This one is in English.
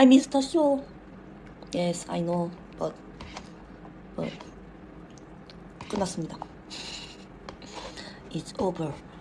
I missed the show. Yes, I know, but 끝났습니다. It's over.